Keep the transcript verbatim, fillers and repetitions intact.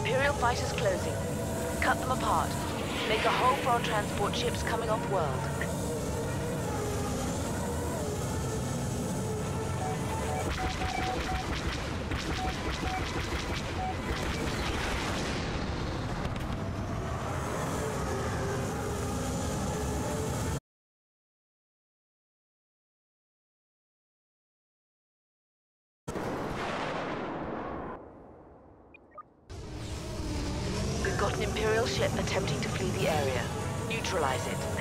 Imperial fighters closing. Cut them apart. Make a hole for our transport ships coming off-world. We've got an Imperial ship attempting to flee the area. Neutralize it.